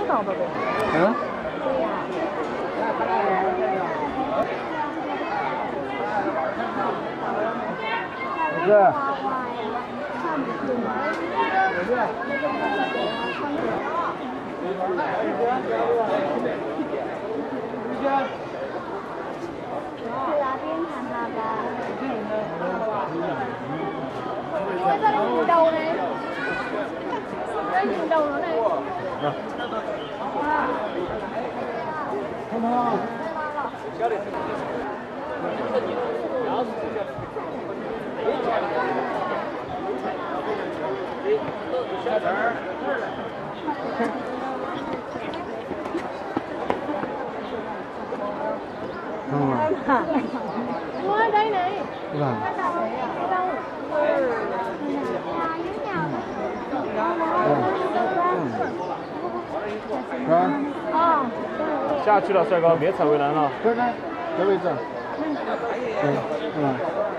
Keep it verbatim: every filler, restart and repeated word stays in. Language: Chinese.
到的呗。 嗯。 对呀。 是。 去那边看看吧。我在那运动呢，在运动了呢。啊。 看到。下点儿。 我đây này. Vâng. Vâng. 下去了，帅哥，别踩围栏了。 这这这位置。嗯嗯。